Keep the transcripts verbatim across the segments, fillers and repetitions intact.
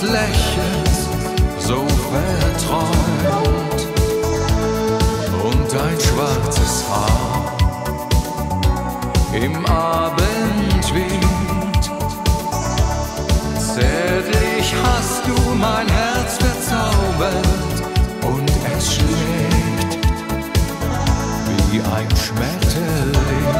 des Lächelns so verträumt und dein schwarzes Haar im Abendwind. Zärtlich hast du mein Herz verzaubert und es schlägt wie ein Schmetterling.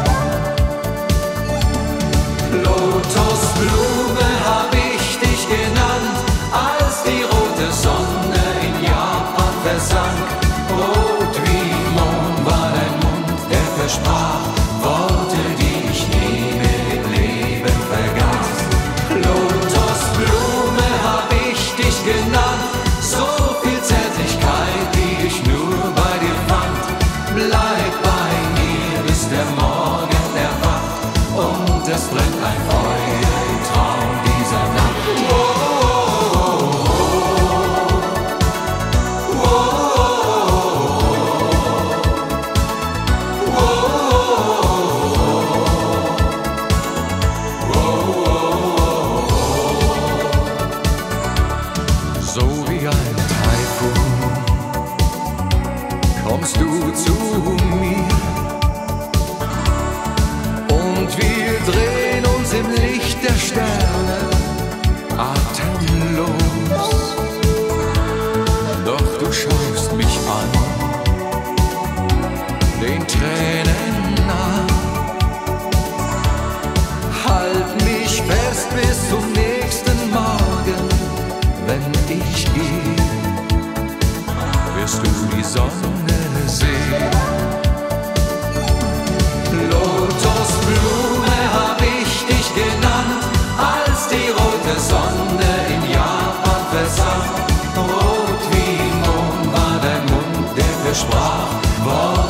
Lotusblume hab ich dich genannt, als die rote Sonne in Japan versank. Rot wie Mond war dein Mund, der versprach Worte, die ich nie mehr im Leben vergaß. Lotusblume hab ich dich genannt, so viel Zärtlichkeit, die ich nur bei dir fand. Bleib bei mir, bis der Morgen erwacht und es brennt ein Feuer im Traum dieser Nacht. Oh, oh, oh, oh, oh. So wie ein Taifun kommst du zu mir und wir drehen uns im Licht der Sterne atemlos. Doch du schaust mich an, den Tränen nah. Halt mich fest bis zum nächsten Morgen, wenn ich gehe, wirst du die Sonne sehen. Lotusblume hab ich dich genannt, als die rote Sonne in Japan versank. Rot wie Mond war dein Mund, der versprach Worte,